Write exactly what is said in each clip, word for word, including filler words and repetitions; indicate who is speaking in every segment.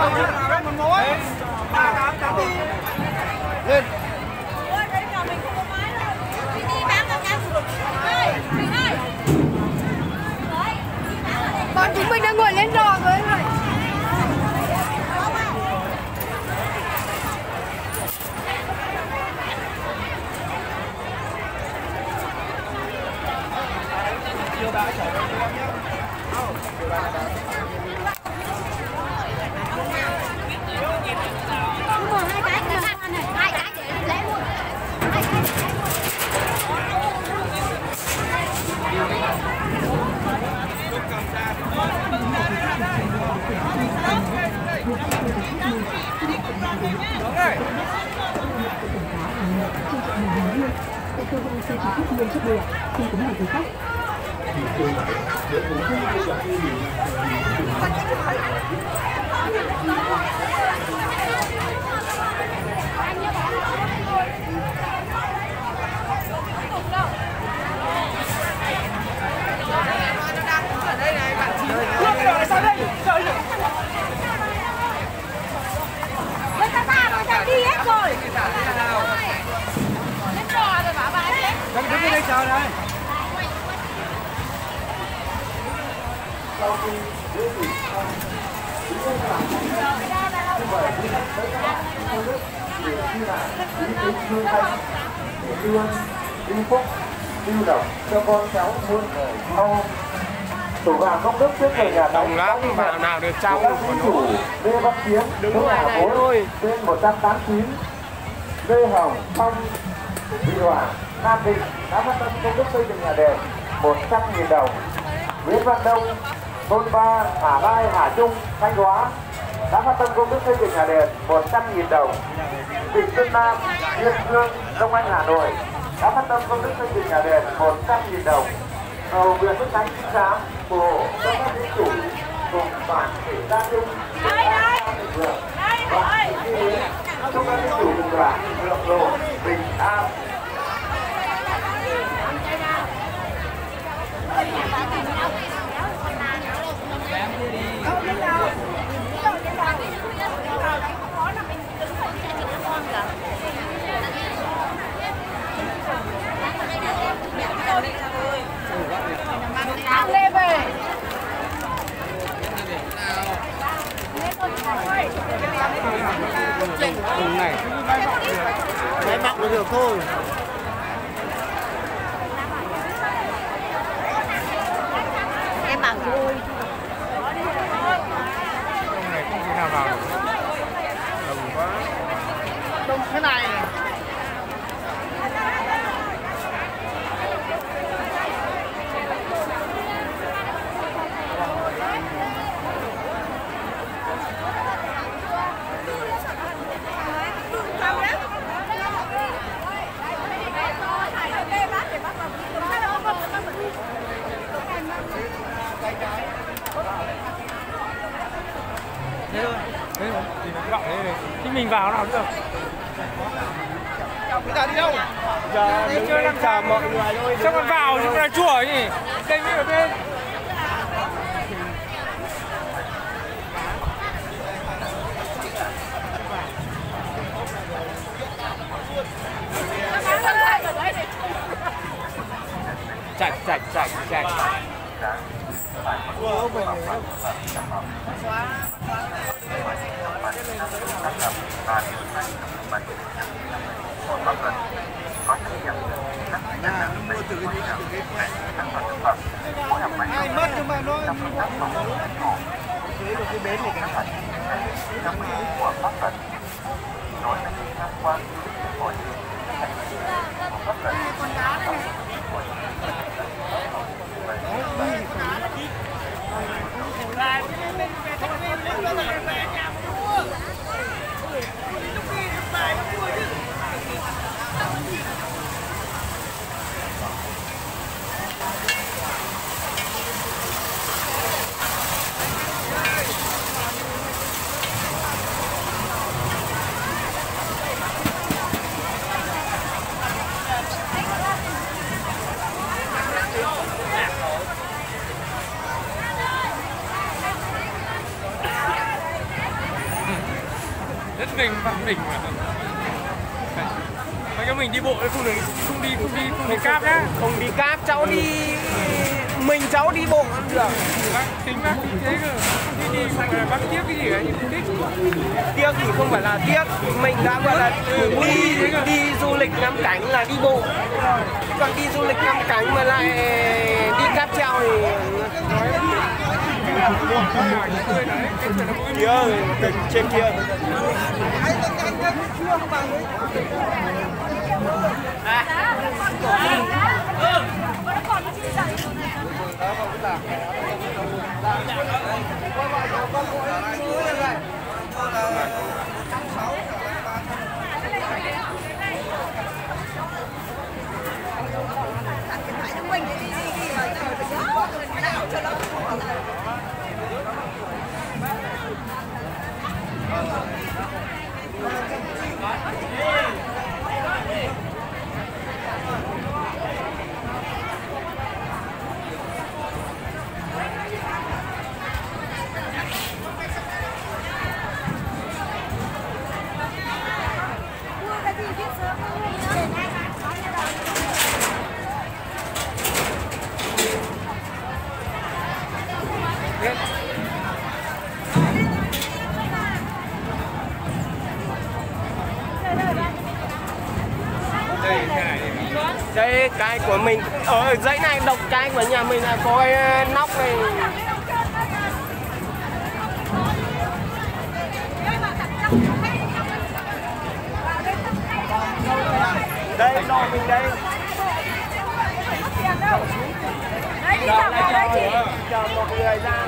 Speaker 1: Lên.
Speaker 2: Bọn chúng mình đang ngồi lên đò rồi anh ơi.
Speaker 3: Cơ quan xe khách liên xuất địa khi cũng là du khách.
Speaker 2: Đi hết rồi.
Speaker 1: Đang đứng ở đây chờ này. Sau khi giữ vị xong, chúng tôi làm như vậy thì tất cả những nước đều ghi lại ý kiến hương thanh, yêu ơn, yêu phúc, yêu đồng cho con cháu muôn đời sau. Thủ vàng công đức trước thời nhà
Speaker 4: Đồng lắm, vào nào được trong của
Speaker 1: chủ Lê Văn Chiến,
Speaker 4: đứng ngoài này thôi.
Speaker 1: Tên một trăm tám mươi chín, Lê Hồng, Phong, Vị Hòa, Nam Định đã phát tâm công đức xây dựng nhà đền một trăm nghìn đồng. Nguyễn Văn Đông, thôn ba, Hà Lai, Hà Trung, Thanh Hóa đã phát tâm công đức xây dựng nhà đền một trăm nghìn đồng. Tỉnh Sơn Nam, Yên Dương, Đông Anh, Hà Nội đã phát tâm công đức xây dựng nhà đền một trăm nghìn đồng. Cầu nguyện với Thánh Chính Giám, Bộ cho các tín chủ cùng bản thể gia chung
Speaker 2: Đây đây.
Speaker 1: và chúc các tín chủ cùng đoàn được lộ bình an.
Speaker 2: Ăn lê về.
Speaker 4: Cùng này.
Speaker 1: Máy mọc được thôi.
Speaker 2: Em bảo vui.
Speaker 4: Hôm này không thể nào vào được. Đông quá.
Speaker 1: Đông thế này.
Speaker 4: Thế thôi. Thế thôi. Thì nó gọng thế này. Thì mình vào nào được.
Speaker 1: Bây giờ đi đâu?
Speaker 4: Giờ đứng chơi đang chờ mọi người thôi. Sao còn vào chứ là chùa nhỉ? Đây mới ở bên. Chạy chạy chạy chạy.
Speaker 1: Ủa, về nhà mua từ cái gì từ cái ai mất nhưng mà nó thế được cái bến này cái của pháp luật nói là tham quan của pháp luật con đá này
Speaker 4: Mình phạt mình mà. Mà cho mình đi bộ không được, không đi không đi không đi cáp nhá.
Speaker 5: Không đi cáp, cháu đi mình cháu đi bộ cũng được.
Speaker 4: Bác tính bác tính thế cơ. Đi đi mà bác tiếc cái gì ấy, không thích.
Speaker 5: Tiếc thì không phải là tiếc, mình đã gọi là đi đi du lịch ngắm cảnh là đi bộ. Còn đi du lịch ngắm cảnh mà lại đi cáp treo thì kia trên kia. Đây cái của mình ở dãy này độc cái của nhà mình là có cái nóc này. Đây đo mình đây.
Speaker 2: Đấy đi chào mọi người chị.
Speaker 5: Chào mọi người ra.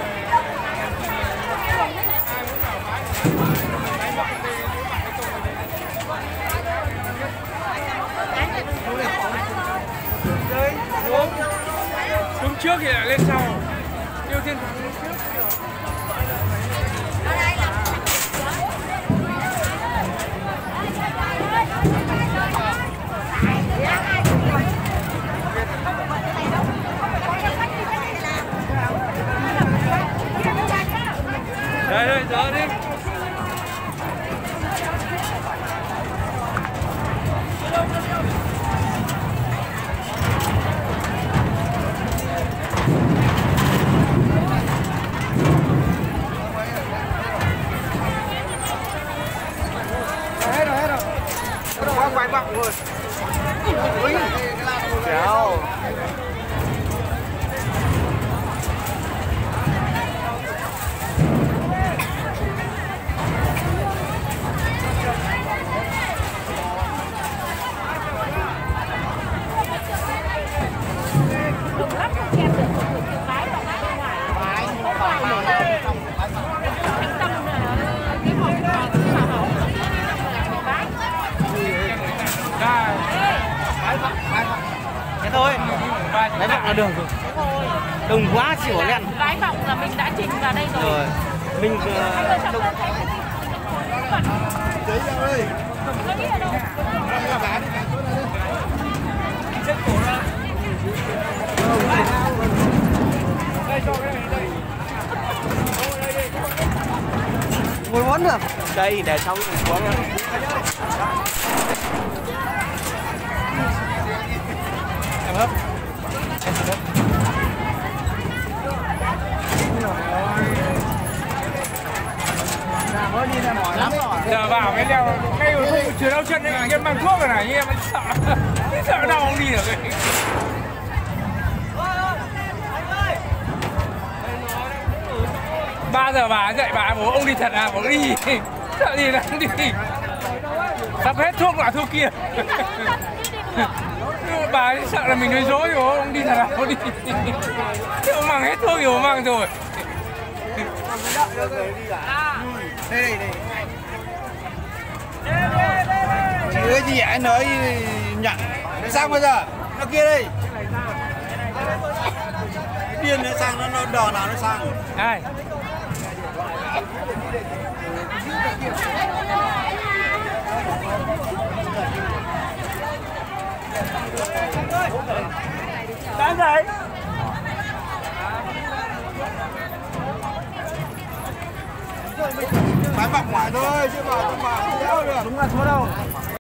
Speaker 4: Xuống. Xuống trước thì lại lên sau. Yêu Thiên Thắng lên trước. Đây đây, dỡ đi.
Speaker 5: Hết rồi, hết rồi. Quá quay bọng rồi. Ui. Chéo.
Speaker 4: Thế thôi. Đấy vọng là đường rồi. Đừng quá xỉu lên.
Speaker 6: Cái vọng là mình đã trình vào đây rồi.
Speaker 4: Rồi. Mình uh,
Speaker 6: đông.
Speaker 5: Đấy ra đây.
Speaker 4: đây cho cái này đây.
Speaker 5: Ngồi món được. Đây để xong xuống nha.
Speaker 4: Em hấp. Giờ vào cái leo ngay ở không chứa đau chân đấy, em mang thuốc rồi này, nhưng em vẫn sợ, sợ đau không đi được ấy. Ba giờ bà dậy bà bảo ông đi thật à, bảo đi, sợ gì là không đi, sắp hết thuốc loại thuốc kia. Bà ấy sợ là mình nói dối rồi, ông đi thật à, ông đi, thế ông mang hết thuốc thì ông mang rồi.
Speaker 5: Đây đây đây. Chị ơi chị anh nói nhận. Nó sang bây giờ. Nó kia đây. Điên nó sang, nó, nó đò nào nó sang.
Speaker 4: Ai?
Speaker 5: Đang dậy. Rồi mình
Speaker 7: bãi bọc ngoài thôi chứ vào trong bãi không đeo được.
Speaker 8: Đúng là số đâu.